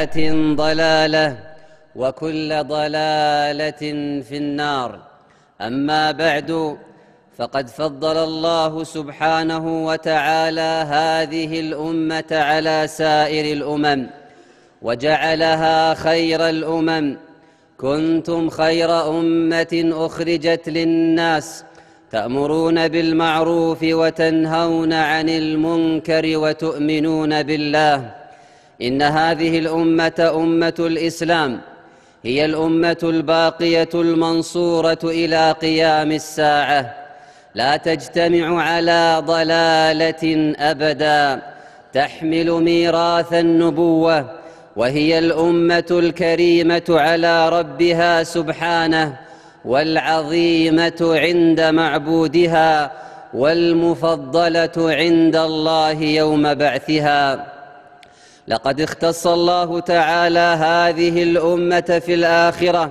بدعة ضلالة وكل ضلالة في النار. أما بعد، فقد فضل الله سبحانه وتعالى هذه الأمة على سائر الأمم وجعلها خير الأمم. كنتم خير أمة أخرجت للناس تأمرون بالمعروف وتنهون عن المنكر وتؤمنون بالله. إن هذه الأمة أمة الإسلام هي الأمة الباقية المنصورة إلى قيام الساعة، لا تجتمع على ضلالة أبدا، تحمل ميراث النبوة، وهي الأمة الكريمة على ربها سبحانه، والعظيمة عند معبودها، والمفضلة عند الله يوم بعثها. لقد اختص الله تعالى هذه الأمة في الآخرة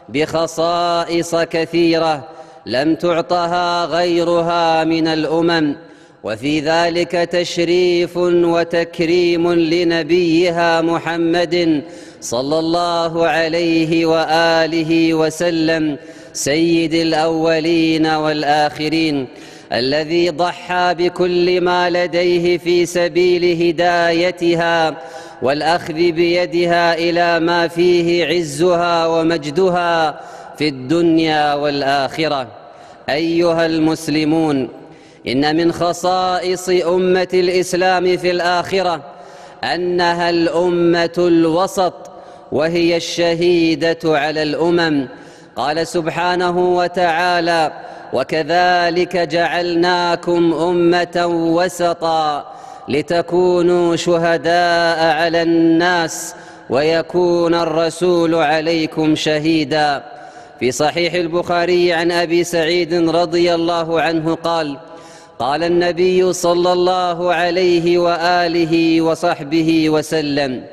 بخصائص كثيرة لم تعطها غيرها من الأمم، وفي ذلك تشريف وتكريم لنبيها محمد صلى الله عليه وآله وسلم، سيد الأولين والآخرين، الذي ضحى بكل ما لديه في سبيل هدايتها والأخذ بيدها إلى ما فيه عزها ومجدها في الدنيا والآخرة. أيها المسلمون، إن من خصائص أمة الإسلام في الآخرة أنها الأمة الوسط، وهي الشهيدة على الأمم. قال سبحانه وتعالى: وكذلك جعلناكم أمة وسطا لتكونوا شهداء على الناس ويكون الرسول عليكم شهيدا. في صحيح البخاري عن أبي سعيد رضي الله عنه قال: قال النبي صلى الله عليه وآله وصحبه وسلم: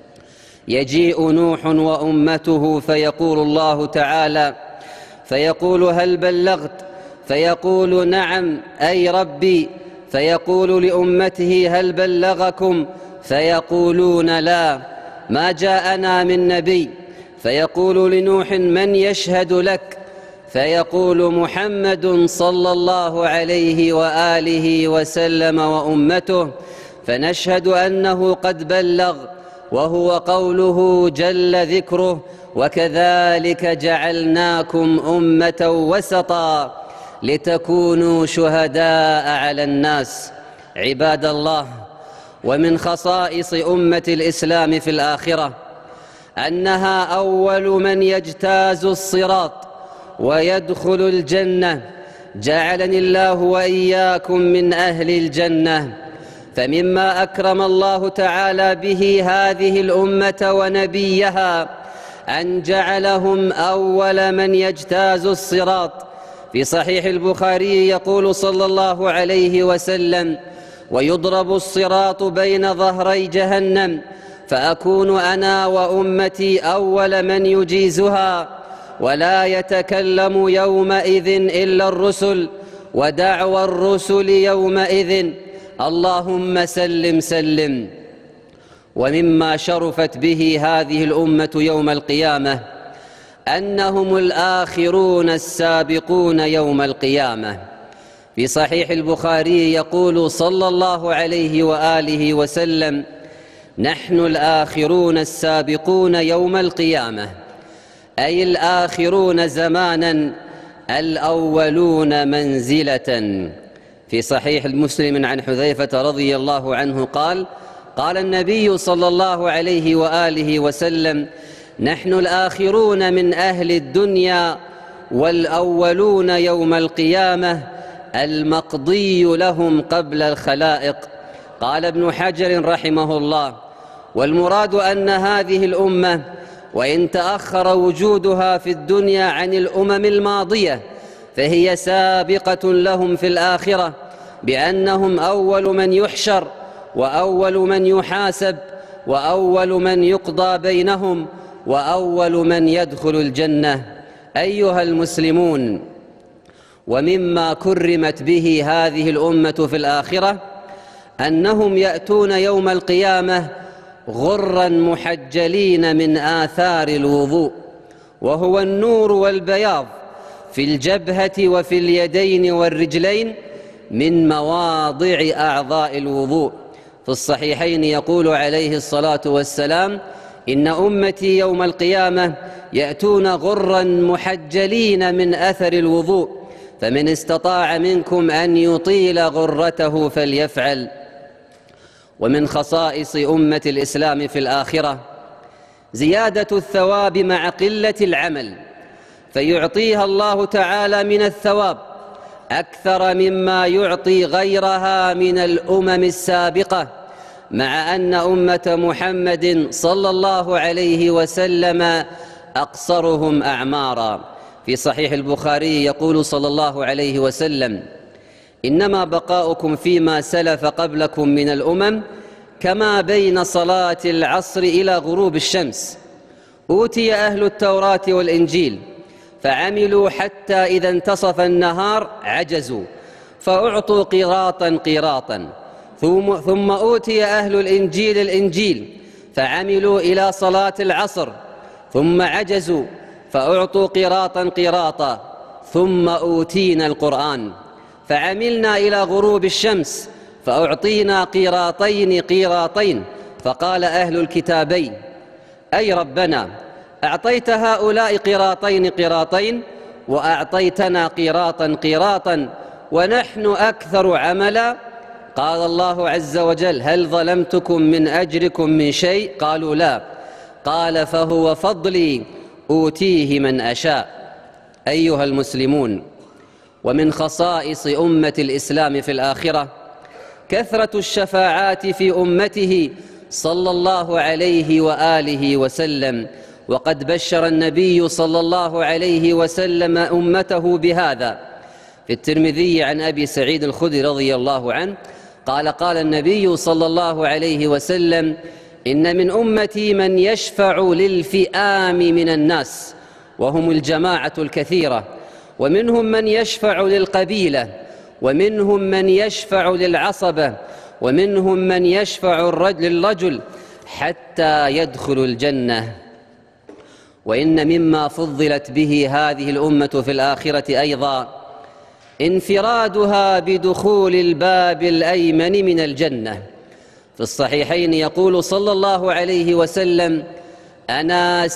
يجيء نوح وأمته فيقول الله تعالى، فيقول: هل بلغت؟ فيقول: نعم أي ربي. فيقول لأمته: هل بلغكم؟ فيقولون: لا، ما جاءنا من نبي. فيقول لنوح: من يشهد لك؟ فيقول: محمد صلى الله عليه وآله وسلم وأمته. فنشهد أنه قد بلغ، وهو قوله جل ذكره: وكذلك جعلناكم أمة وسطا لتكونوا شهداء على الناس. عباد الله، ومن خصائص أمة الإسلام في الآخرة أنها أول من يجتاز الصراط ويدخل الجنة. جعلني الله وإياكم من أهل الجنة. فمما أكرم الله تعالى به هذه الأمة ونبيها أن جعلهم أول من يجتاز الصراط. في صحيح البخاري يقول صلى الله عليه وسلم: ويضرب الصراط بين ظهري جهنم، فأكون أنا وأمتي أول من يجيزها، ولا يتكلم يومئذ إلا الرسل، ودعوى الرسل يومئذ: اللهم سلم سلم. ومما شرفت به هذه الأمة يوم القيامة أنهم الآخرون السابقون يوم القيامة. في صحيح البخاري يقول صلى الله عليه وآله وسلم: نحن الآخرون السابقون يوم القيامة، أي الآخرون زمانا، الأولون منزلة. في صحيح المسلم عن حذيفة رضي الله عنه قال: قال النبي صلى الله عليه وآله وسلم: نحن الآخرون من أهل الدنيا، والأولون يوم القيامة، المقضي لهم قبل الخلائق. قال ابن حجر رحمه الله: والمراد أن هذه الأمة وإن تأخر وجودها في الدنيا عن الأمم الماضية، فهي سابقة لهم في الآخرة، بأنهم أول من يحشر، وأول من يحاسب، وأول من يقضى بينهم، وأول من يدخل الجنة. أيها المسلمون، ومما كرمت به هذه الأمة في الآخرة أنهم يأتون يوم القيامة غرا محجلين من آثار الوضوء، وهو النور والبياض في الجبهة وفي اليدين والرجلين من مواضع أعضاء الوضوء. في الصحيحين يقول عليه الصلاة والسلام: إن أمتي يوم القيامة يأتون غرا محجلين من أثر الوضوء، فمن استطاع منكم أن يطيل غرته فليفعل. ومن خصائص أمة الإسلام في الآخرة زيادة الثواب مع قلة العمل، فيعطيها الله تعالى من الثواب أكثر مما يعطي غيرها من الأمم السابقة، مع أن أمة محمد صلى الله عليه وسلم أقصرهم أعمارا. في صحيح البخاري يقول صلى الله عليه وسلم: إنما بقاؤكم فيما سلف قبلكم من الأمم كما بين صلاة العصر إلى غروب الشمس. أوتي أهل التوراة والإنجيل فعملوا حتى إذا انتصف النهار عجزوا فأعطوا قيراطا قيراطا، ثم أوتي أهل الإنجيل الإنجيل فعملوا إلى صلاة العصر ثم عجزوا فأعطوا قيراطا قيراطا، ثم أوتينا القرآن فعملنا إلى غروب الشمس فأعطينا قيراطين قيراطين. فقال أهل الكتابين: أي ربنا، أعطيت هؤلاء قيراطين قيراطين وأعطيتنا قيراطا قيراطا ونحن أكثر عملا. قال الله عز وجل: هل ظلمتكم من أجركم من شيء؟ قالوا لا. قال: فهو فضلي أوتيه من أشاء. أيها المسلمون، ومن خصائص أمة الإسلام في الآخرة كثرة الشفاعات في أمته صلى الله عليه وآله وسلم، وقد بشر النبي صلى الله عليه وسلم أمته بهذا. في الترمذي عن أبي سعيد الخدري رضي الله عنه قال: قال النبي صلى الله عليه وسلم: إن من أمتي من يشفع للفئام من الناس، وهم الجماعة الكثيرة، ومنهم من يشفع للقبيلة، ومنهم من يشفع للعصبة، ومنهم من يشفع للرجل حتى يدخل الجنة. وإن مما فضلت به هذه الأمة في الآخرة أيضا انفرادها بدخول الباب الأيمن من الجنة. في الصحيحين يقول صلى الله عليه وسلم: أنا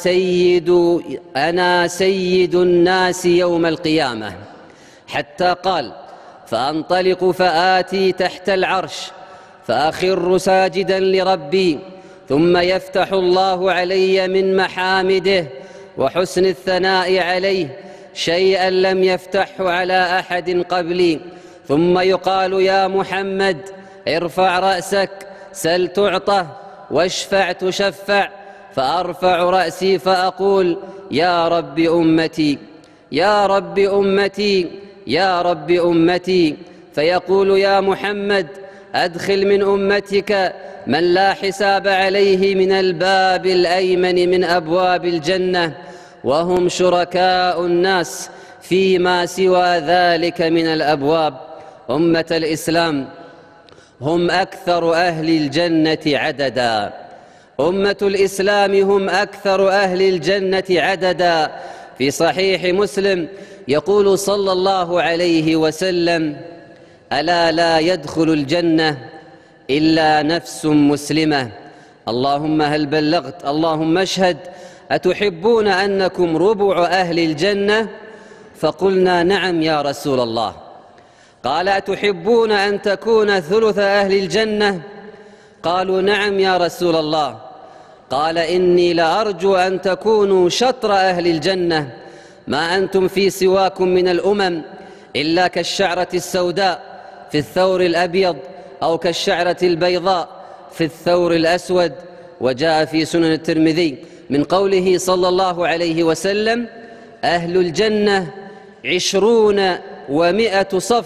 سيد الناس يوم القيامة، حتى قال: فأنطلق فآتي تحت العرش فأخر ساجدا لربي، ثم يفتح الله علي من محامده وحسن الثناء عليه شيئا لم يفتحه على أحد قبلي، ثم يقال: يا محمد ارفع رأسك سل تعطه واشفع تشفع، فأرفع رأسي فأقول: يا رب أمتي، يا رب أمتي، يا رب أمتي، فيقول: يا محمد أدخل من أمتك من لا حساب عليه من الباب الأيمن من أبواب الجنة، وهم شركاء الناس فيما سوى ذلك من الأبواب. أمة الإسلام هم أكثر أهل الجنة عددا، أمة الإسلام هم أكثر أهل الجنة عددا. في صحيح مسلم يقول صلى الله عليه وسلم: ألا لا يدخل الجنة إلا نفس مسلمة. اللهم هل بلغت؟ اللهم اشهد. أتحبون أنكم ربع أهل الجنة؟ فقلنا: نعم يا رسول الله. قال: أتحبون أن تكون ثلث أهل الجنة؟ قالوا: نعم يا رسول الله. قال: إني لأرجو أن تكونوا شطر أهل الجنة، ما أنتم في سواكم من الأمم إلا كالشعرة السوداء في الثور الأبيض، أو كالشعرة البيضاء في الثور الأسود. وجاء في سنن الترمذي من قوله صلى الله عليه وسلم: أهل الجنة 20 و100 صف،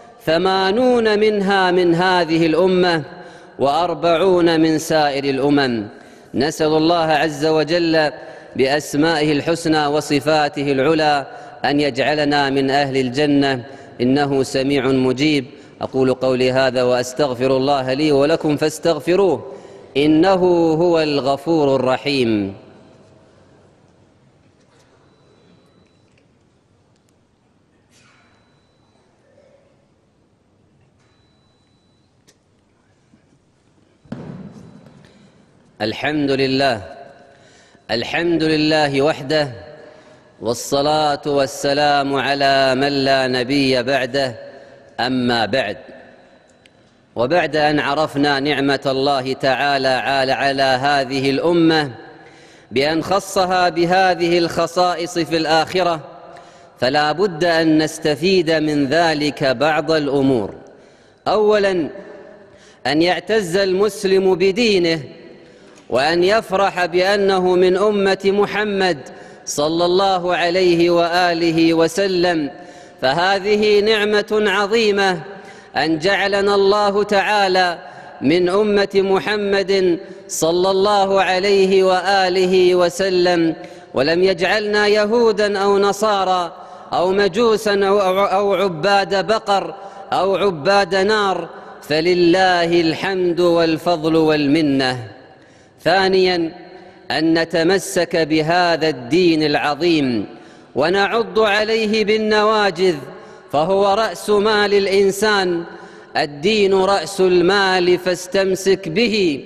80 منها من هذه الأمة، و40 من سائر الأمم. نسأل الله عز وجل بأسمائه الحسنى وصفاته العلى أن يجعلنا من أهل الجنة، إنه سميع مجيب. أقول قولي هذا وأستغفر الله لي ولكم فاستغفروه، إنه هو الغفور الرحيم. الحمد لله، الحمد لله وحده، والصلاة والسلام على من لا نبي بعده. أما بعد، وبعد أن عرفنا نعمة الله تعالى على هذه الأمة بأن خصها بهذه الخصائص في الآخرة، فلا بد أن نستفيد من ذلك بعض الأمور. أولاً، أن يعتز المسلم بدينه، وأن يفرح بأنه من أمة محمد صلى الله عليه وآله وسلم، فهذه نعمة عظيمة أن جعلنا الله تعالى من أمة محمد صلى الله عليه وآله وسلم، ولم يجعلنا يهودا أو نصارى أو مجوسا أو عباد بقر أو عباد نار، فلله الحمد والفضل والمنة. ثانياً، أن نتمسك بهذا الدين العظيم ونعض عليه بالنواجذ، فهو رأس مال الإنسان. الدين رأس المال فاستمسك به،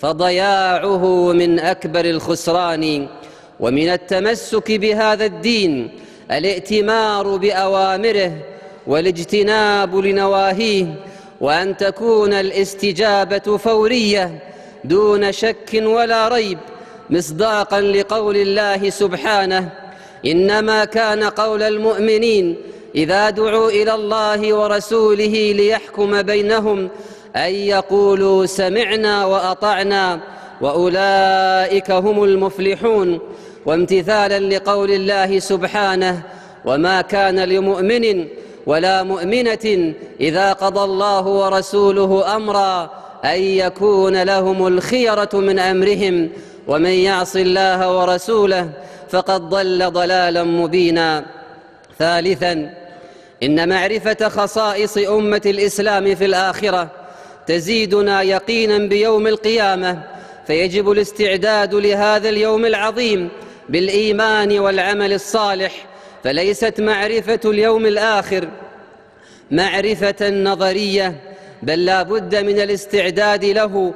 فضياعه من أكبر الخسران. ومن التمسك بهذا الدين الائتمار بأوامره والاجتناب لنواهيه، وأن تكون الاستجابة فورية دون شك ولا ريب، مصداقا لقول الله سبحانه: إنما كان قول المؤمنين إذا دعوا إلى الله ورسوله ليحكم بينهم أن يقولوا سمعنا وأطعنا وأولئك هم المفلحون. وامتثالا لقول الله سبحانه: وما كان لمؤمن ولا مؤمنة إذا قضى الله ورسوله أمرا أن يكون لهم الخيرة من أمرهم ومن يعص الله ورسوله فقد ضل ضلالا مبينا. ثالثا، إن معرفة خصائص أمة الإسلام في الآخرة تزيدنا يقينا بيوم القيامة، فيجب الاستعداد لهذا اليوم العظيم بالإيمان والعمل الصالح. فليست معرفة اليوم الآخر معرفة نظرية، بل لا بد من الاستعداد له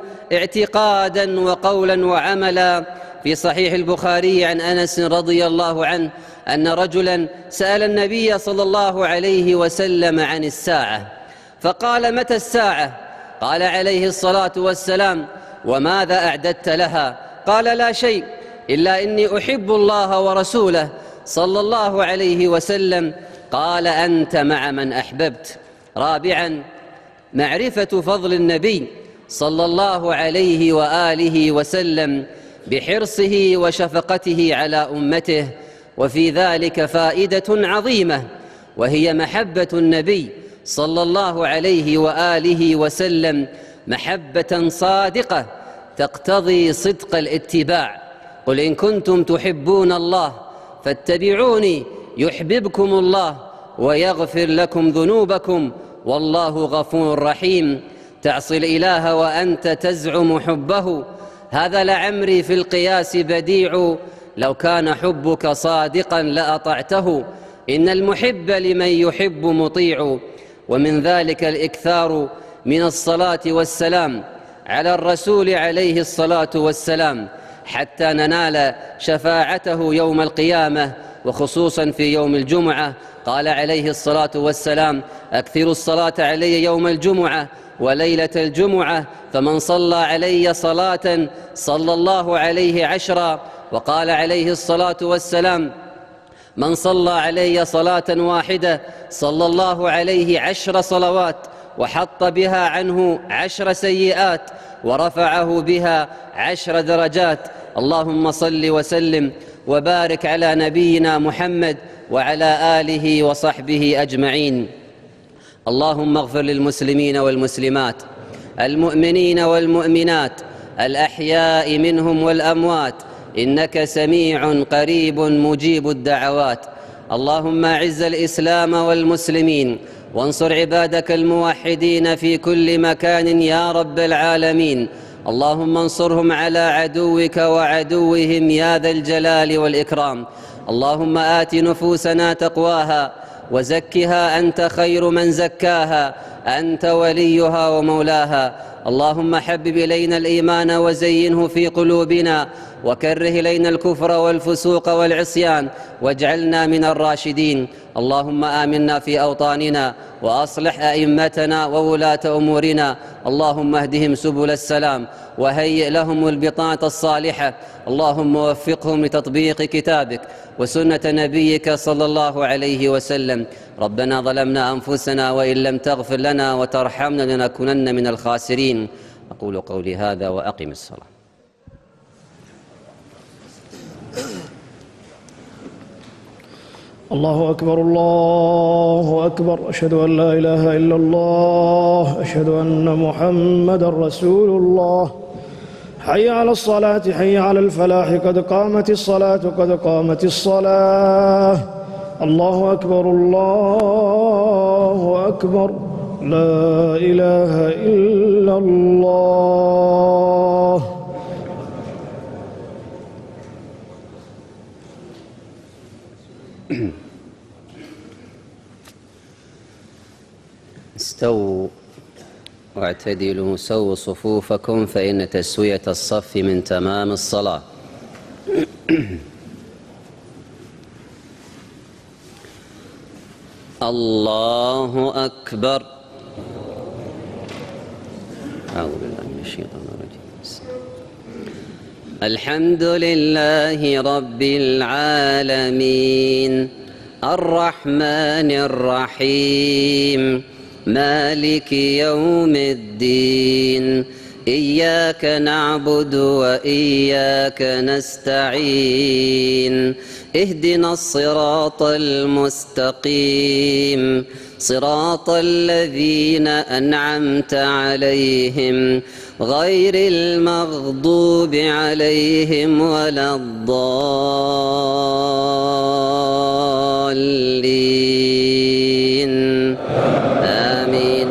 اعتقادا وقولا وعملا. في صحيح البخاري عن أنس رضي الله عنه أن رجلا سأل النبي صلى الله عليه وسلم عن الساعة، فقال: متى الساعة؟ قال عليه الصلاة والسلام: وماذا أعددت لها؟ قال: لا شيء، إلا إني أحب الله ورسوله صلى الله عليه وسلم. قال: أنت مع من أحببت. رابعا، معرفة فضل النبي صلى الله عليه وآله وسلم بحرصه وشفقته على أمته، وفي ذلك فائدة عظيمة، وهي محبة النبي صلى الله عليه وآله وسلم محبة صادقة تقتضي صدق الاتباع. قل إن كنتم تحبون الله فاتبعوني يحببكم الله ويغفر لكم ذنوبكم والله غفور رحيم. تعصي الإله وأنت تزعم حبه، هذا لعمري في القياس بديع، لو كان حبك صادقا لأطعته، إن المحب لمن يحب مطيع. ومن ذلك الإكثار من الصلاة والسلام على الرسول عليه الصلاة والسلام حتى ننال شفاعته يوم القيامة، وخصوصا في يوم الجمعة. قال عليه الصلاة والسلام: أكثروا الصلاة علي يوم الجمعة وليلة الجمعة، فمن صلى علي صلاة صلى الله عليه عشرا. وقال عليه الصلاة والسلام: من صلى علي صلاة واحدة صلى الله عليه 10 صلوات، وحط بها عنه 10 سيئات، ورفعه بها 10 درجات. اللهم صل وسلم وبارك على نبينا محمد وعلى آله وصحبه أجمعين. اللهم اغفر للمسلمين والمسلمات، المؤمنين والمؤمنات، الأحياء منهم والأموات، إنك سميع قريب مجيب الدعوات. اللهم أعز الإسلام والمسلمين، وانصر عبادك الموحدين في كل مكان يا رب العالمين. اللهم انصرهم على عدوك وعدوهم يا ذا الجلال والإكرام. اللهم آت نفوسنا تقواها وزكها أنت خير من زكاها، أنت وليها ومولاها. اللهم حبب إلينا الإيمان وزينه في قلوبنا، وكره إلينا الكفر والفسوق والعصيان، واجعلنا من الراشدين. اللهم آمنا في أوطاننا، وأصلح أئمتنا وولاة أمورنا. اللهم اهدهم سبل السلام، وهيئ لهم البطانة الصالحة. اللهم وفقهم لتطبيق كتابك وسنة نبيك صلى الله عليه وسلم. ربنا ظلمنا أنفسنا وإن لم تغفر لنا وترحمنا لنكونن من الخاسرين. أقول قولي هذا وأقم الصلاة. الله أكبر الله أكبر، أشهد أن لا إله إلا الله، أشهد أن محمدا رسول الله. حي على الصلاة، حي على الفلاح، قد قامت الصلاة، قد قامت الصلاة. الله أكبر الله أكبر، لا إله إلا الله. استووا واعتدلوا، سووا صفوفكم، فإن تسوية الصف من تمام الصلاة. الله أكبر. أعوذ بالله من الشيطان الرجيم. الحمد لله رب العالمين، الرحمن الرحيم، مالك يوم الدين، إياك نعبد وإياك نستعين، اهدنا الصراط المستقيم، صراط الذين أنعمت عليهم غير المغضوب عليهم ولا الضالين. آمين.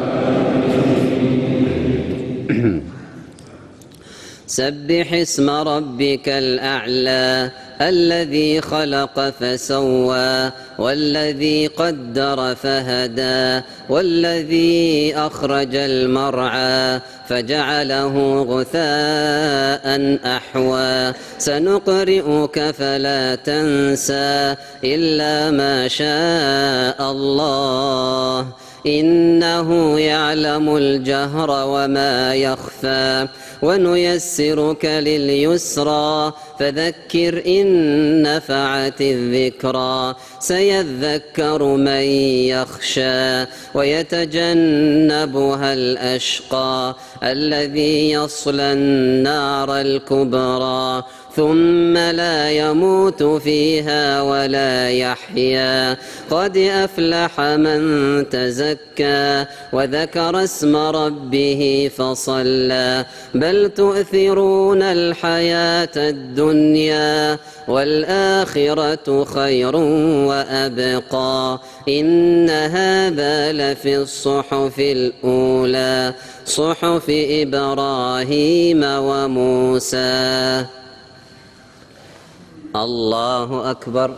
سبح اسم ربك الأعلى، الذي خلق فسوى، والذي قدر فهدى، والذي أخرج المرعى فجعله غثاء أحوى. سنقرئك فلا تنسى إلا ما شاء الله، إنه يعلم الجهر وما يخفى. ونيسرك لليسرى، فذكر إن نفعت الذكرى. سيذكر من يخشى ويتجنبها الأشقى، الذي يصلى النار الكبرى، ثم لا يموت فيها ولا يحيا. قد أفلح من تزكى وذكر اسم ربه فصلى، بل تؤثرون الحياة الدنيا والآخرة خير وأبقى. إن هذا لفي الصحف الأولى، صحف إبراهيم وموسى. الله أكبر.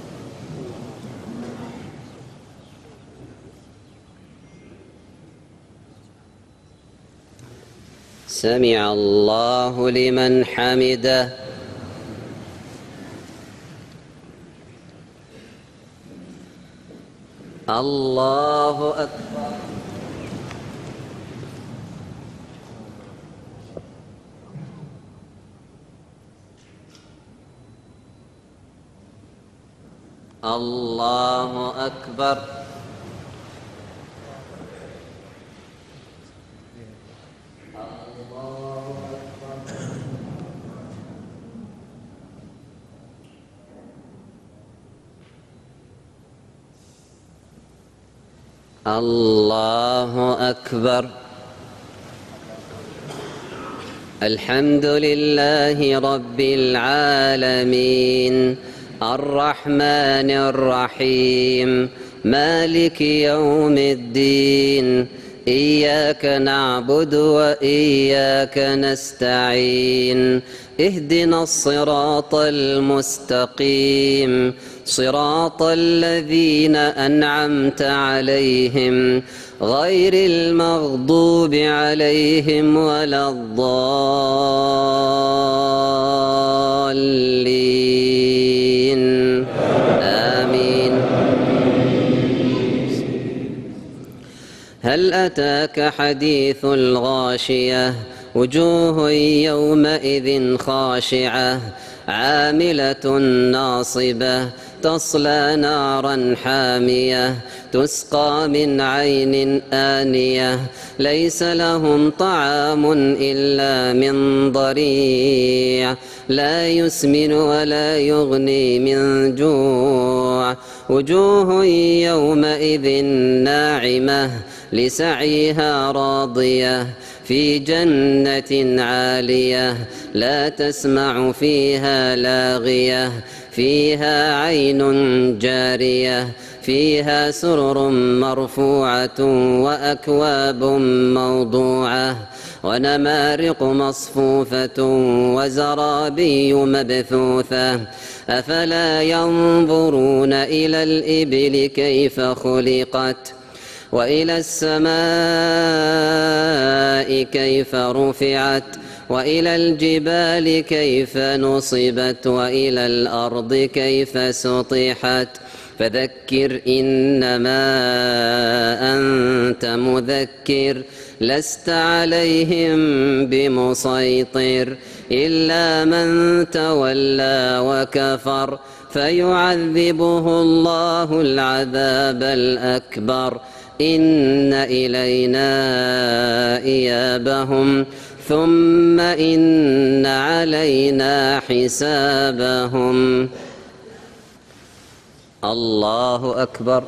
سمع الله لمن حمده. الله أكبر. الله أكبر. الله أكبر. الحمد لله رب العالمين، الرحمن الرحيم، مالك يوم الدين، إياك نعبد وإياك نستعين اهدنا الصراط المستقيم صراط الذين أنعمت عليهم غير المغضوب عليهم ولا الضالين آمين. هل أتاك حديث الغاشية وجوه يومئذ خاشعة عاملة ناصبة تصلى نارا حامية تسقى من عين آنية ليس لهم طعام إلا من ضريع لا يسمن ولا يغني من جوع وجوه يومئذ ناعمة لسعيها راضية في جنة عالية لا تسمع فيها لاغية فيها عين جارية فيها سرر مرفوعة وأكواب موضوعة ونمارق مصفوفة وزرابي مبثوثة أفلا ينظرون إلى الإبل كيف خلقت وإلى السماء كيف رفعت وإلى الجبال كيف نصبت وإلى الأرض كيف سطحت فذكر إنما أنت مذكر لست عليهم بمسيطر إلا من تولى وكفر فيعذبه الله العذاب الأكبر إن إلينا إيابهم ثم إن علينا حسابهم. الله أكبر.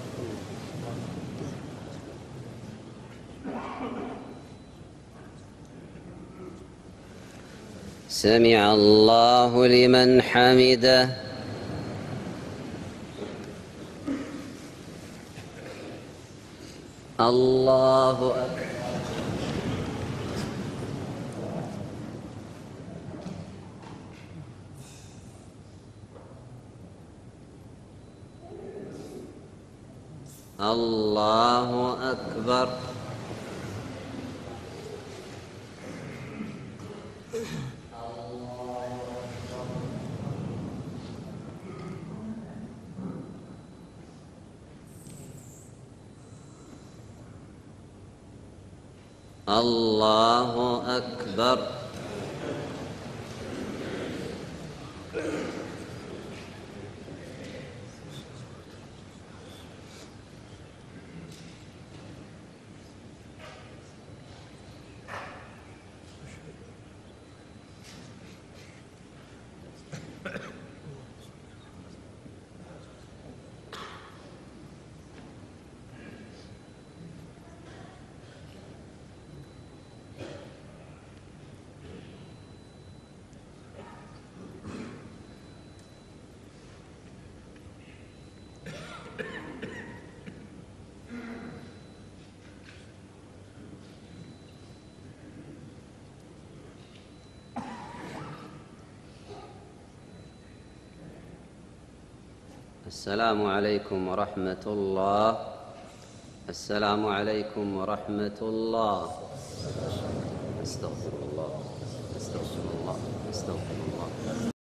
سمع الله لمن حمده. الله أكبر. الله أكبر. الله أكبر. السلام عليكم ورحمة الله. السلام عليكم ورحمة الله. استغفر الله استغفر الله استغفر الله.